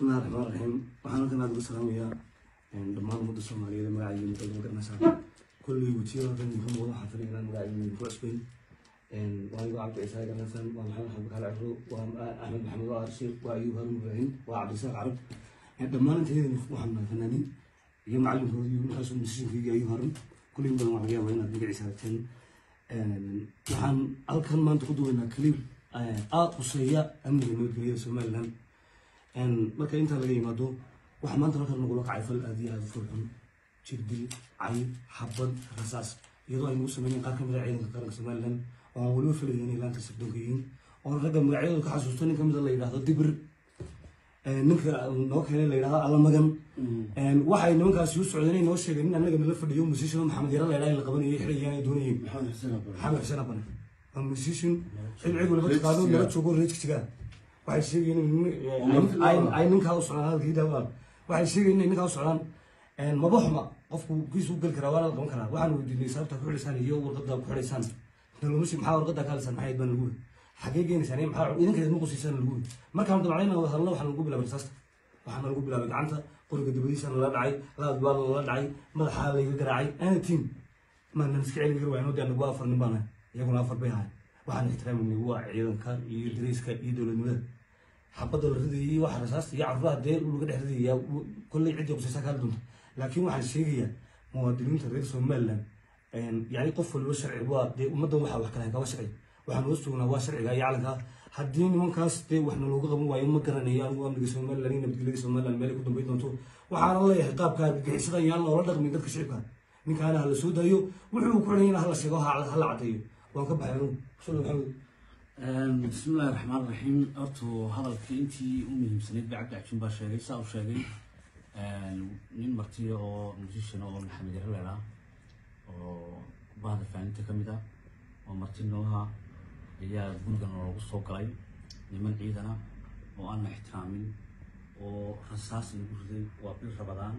بسم الله الرحمن الرحيم. waxaan halkan aad ugu salaamayaa dhammaan ummadda Soomaaliyeed magacayga inta lagu garanaysan kulli wajiyada muhiim u ah xafladda magacayga ku cusbeen waa igu cabdi isaaq garanaysan waa maxamed xabib kala ciro waa ahmed maxamed waa arshid waa ayub harun ibrahim waa cabdi isaaq carab dhammaan inteedina waxaan fanaaniin iyo macallinkoodii iyo ninkaas musishinkii ayub harun kulli badan waxaan yaabaa inaad magaciisa hagteen waxaan halkan maanta ku duubaynaa kaliib aad quseeya amniga nabadgelyada Somaliland marka inta laga yimaado waxa maanta halkan nagula kacay fal aad iyo aad u furxun jirdil cay xabad rasaas iyadoo ay nagu sameeyeen qaar ka mid ah ciidanka qaranka Somaliland oo aan waliba filayeen ilaanta sabdoonkiin oo ragga magacyadooda ka xasuusto nin ka mid ah la yiraahdo dibir ninka noo keenay la yiraahdo alla magan waxay nimankaasi u socdeen inay noo sheegeen in anaga nala fadhiyo musishin maxamed yara la yiraahdo la qabanayay xirayaan ay doonayeen maxamed xuseen abana musishin xilcigu laba qaado nala joogo reejkiga waxay sheegeen ay ninka u socdaan halkii dawal waxay sheegeen in ninka u socdaan mabaxma qofku kiisu gal karaa wala qaban karaa waxaan weydiinay sababta ku xirisan iyo warqada ku xirisan daloomishi maxaa warqada kala san maxay ban lagu xaqiiqeynaysan maxaa idinka idin qusiisan lagu markaan dabacayna hadalna waxaan lagu bilaabay saasta waxaan lagu bilaabay gacanta qoriga dibadiisa la dhacay laad la dhacay madaxa la iga garaacay anything ma nan iska celin karo waano daan ugu afar nin baan iyaguna afar bay ahay waxaan ixtiraaminay waa ciidanka iyo dariiska iyo dowladnimada xabada la ridayay waxa rasaas iyo carruuraha dee laga dhex ridayay kullay cid qosaysa kala dunta laakiin waxaan sheegayaa muwaadiniinta reer Somaliland yani qof walba sharci waa dee ummadan waxa wax kale ka sharci waxaan u sugnaa waa sharciga iyo calanka haddii nimankaas dee waxna looga qaban waayo ma garanayo anigu amniga Somaliland iyo nabadgelyada Somaliland meel ku dambeyn doonto waxaan leeyahay qaabka gixisada yaan loola dhaqmin dadka shacabka ninkaana la soo daayo wuxuu ku xidhan yahay la sheego ha la cadeeyo waan ka baxay بسم الله الرحمن الرحيم أرتو هذا الكلمتي أمي سنيد بعد عشان بشيء سأو شيء من مرتي أو مجيشنا أو محمد رلا أو بعد فعلا تكملة ومرتي نوها هي بنقول أو صوكاي لمن عيدنا وأنا احترامي ورصاص يقولي وقبل رمضان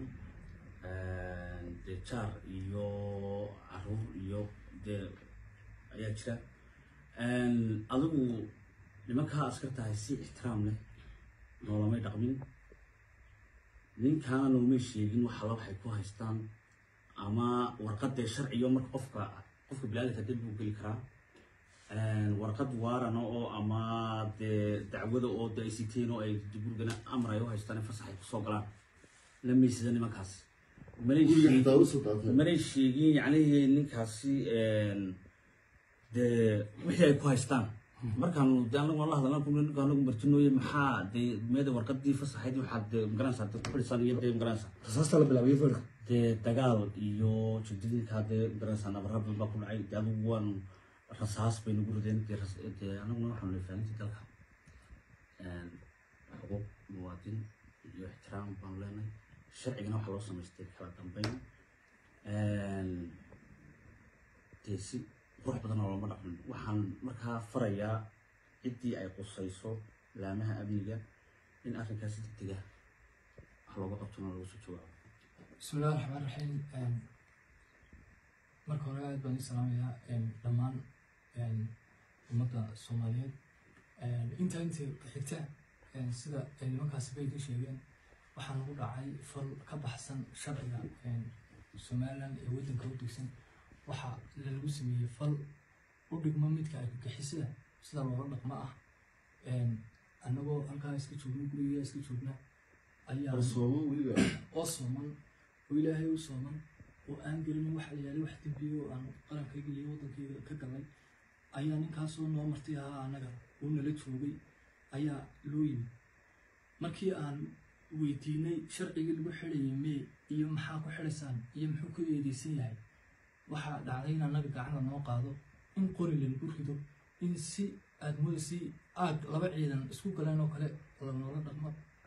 دشار يو عروض يو ده أيجرا adigu nimanka askartahay si ixtiraam leh noolama dhaqmin ninkaana nooma sheegin waxa la waxay ku haystaan ama warqadda sharciyo marka qofka bilaadka dib u gali karaa warqad waarana oo ama dacwada oo ICT oo ay dibugana amrayo haystaan fasaxay ku soo galaan la meesida nimankaas maray sheegin yani ninkaasi de wixii ay ku haystaan markaan anagu la hadalna anagu martinooye maxaa de meeda warqadii fasaxayd waxaad garanaysaa ku xirisan iyo de garanaysaa rasaasta la bilaabay farka de dagaal iyo jididka de garanaysaa nabarrab ba ku dhacay de adigu waan rasaas bay nagu rideen de anagu waxaan leeyahay dalka xuquuq muwaadin iyo ixtiraam baan leenahay sharcigana waxa loo samaystay kala dambeyn si روح بدنا ولا مرة وحن مركها فريا عدي أي قصيصو لامها أبيجا إن أخر كاسة اتجاه حلو بقطنا الوسط. بسم الله الرحمن الرحيم. مركها رأيت بني سلامية لمان المدة الصومالية أنت حكتا سيدا المكان سبيل شيئين وحن نقول عاي فل كبحسن شرعي الصوماليان يودن كودكسن waxa lagu sameeyay fal u dhigma midka ay gixisada sida loo dhaqmo ah anagoo halka iska joogno guriga iska joogna ayaa sooman oo ilaahay u sooman oo aan gelin waxa la yahay wax dambiyo aan qarankayga iyo wadankayga ka galay ayaa ninkaas oo noo martay anaga oo nala joogay ayaa loo yimid markii aan weydiinay sharciga lagu xirayay iyo maxaa ku xirisan iyo muxuu ku eedeysan yahay waxa dhacday in anaga gacanta noo qaado in qori la igu rido in si aad moodaysi aad laba ciidan isku galeen oo kale la noola dhaqmo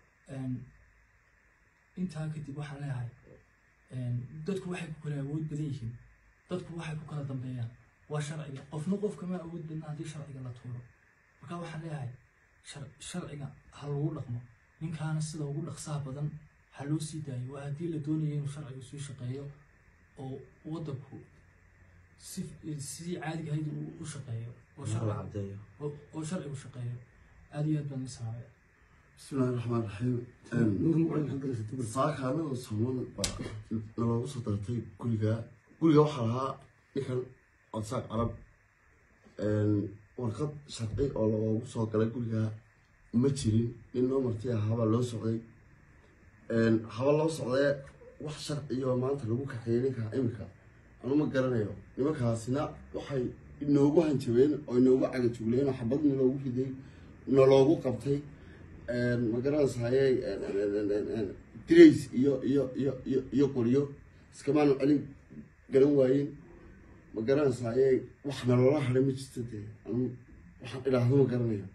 intaa kadib waxaan leeyahay dadku waxay ku kala awood badan yihiin dadku waxay ku kala dambeeyaan waa sharciga qofna qof kama awood badna haddii sharciga la tuuro marka waxaan leeyahay sharciga ha lagu dhaqmo ninkaana sida ugu dhaqsaha badan ha loo sii daayo waa haddii la doonayo inuu sharcigu sii shaqeeyo oo waddanku si caadiga ahayd u shaqeeyo oo sharcigu shaqeeyo aad iyo aad baan u salaamay بسم الله الرحمن الرحيم ninka muqayn xagga la sitay saaka anagoo Soomaali naloogu soo dartay guriga waxaa lahaa ninkan codsaaq carab warqad sharci oo loogu soo galay guriga ma jirin nin noo martay haba loo socday wax sharciyo maanta lagu kaxeeyay ninka imika anu ma garanayo nimankaasina waxay inoogu hanjabeen oo inoogu cagajugleen xabadna loogu riday naloogu qabtay ma garanaysaayay grace iyo qoryo iskamaanu celin garan waayeen ma garanaysaayay wax naloola hadhay ma jirto dee anu waxaan idhaahdo ma garanayo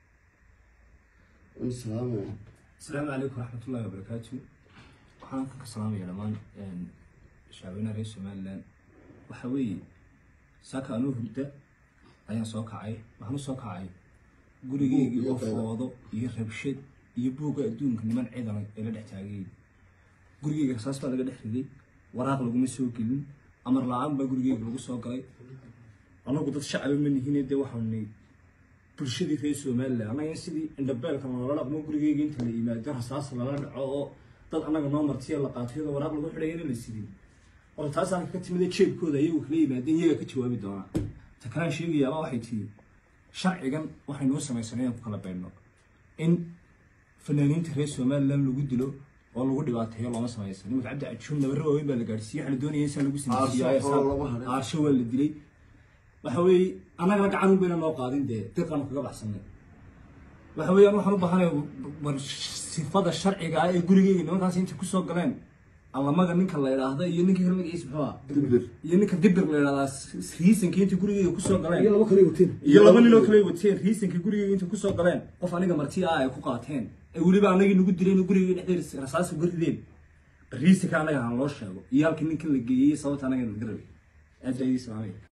السلام عليكم ورحمة الله وبركاته. waxaan ka salaamayaa dhamaan shacabweynaha reer Somaliland waxa weeye saaka anuu hurda ayaan soo kacay waxaan soo kacay gurigeygii oo foodo iyo rabshad iyo buuga adduunka niman ciidan ee la dhex taagay gurigeyga saas baa laga dhex riday waraaq laguma soo gelin amar la'aan baa gurigeyga lagu soo galay anagu dad shacab ma nihiin de waxaan bulshadii reer Somaliland anaga sidii indhabeelka loola dhaqmo gurigeyga inta la yimaado rasaas lala dhaco oo dad anaga noo martiya la qaatiyada waraaq lagu xidhayna la sidii oo taas aan ka timid jeebkooda ayagu kala yimaadeen iyaga ka jawaabi doona ta kale sheegaya waxay tii sharcigan waxay noo sameeyeen ku kala beeno in fanaaniinta reer Somaliland lagu dilo oo lagu dhibaateeyo lama sameeysan nimad cabdi ajuun nabar weyn baa la gaarsiiyay waxa la doonayay in lagu sameeyo aarsho waa la dilay waxa weey anaga gacan u been noo qaadin deeqan kaga baxsanay waxa weeyaan waxaan u baahanahay sifada sharciga ah ee gurigeyga nimankaas inta ku soo galeen allamaga ninka la yiraahdo iyo ninka kale magaciisa muxuu ah dibir iyo ninka dibir la yiraahdo riisanka inta gurigeyga ku soo galeen iyo laba kale wateen iyo laba nin oo kale wateen riisanka gurigeyga inta ku soo galeen qof aniga marti ah ay ku qaateen ee waliba anaga nagu dileen gurigeyga dhexdeeda rasaas ku rideen riisanka anaga aan loo sheego iyo halka ninka la geeyay sababta anaga la garabay aad ayay salaamay